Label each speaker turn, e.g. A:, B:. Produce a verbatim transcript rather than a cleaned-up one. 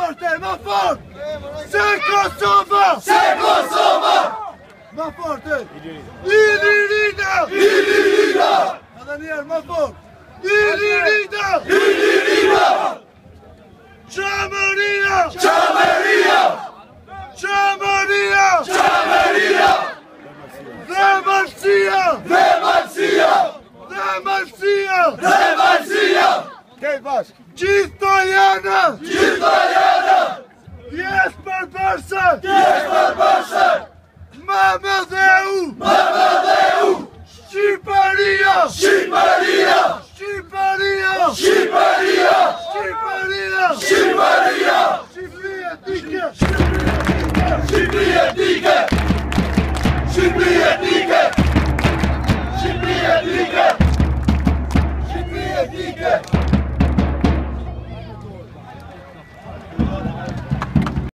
A: forte, ma forte! Se Kosova!
B: Se Kosova!
A: Ma forte! Ilirida!
B: Ilirida!
A: Daniel, ma forte! Ilirida!
B: Ilirida!
A: Ciamaria!
B: Ciamaria!
A: Ciamaria!
B: Ciamaria!
A: Demarcia!
B: Demarcia!
A: Demarcia!
B: Demarcia!
A: Kijk Bas! Gjithtojana!
B: Gjithtojana!
A: Jesper Bërse!
B: Jesper Bërse!
A: Mamadeu!
B: Mamadeu!
A: Shqiparia!
B: Shqiparia!
A: Shqiparia!
B: Shqiparia!
A: Shqiparia!
B: Shqiparia!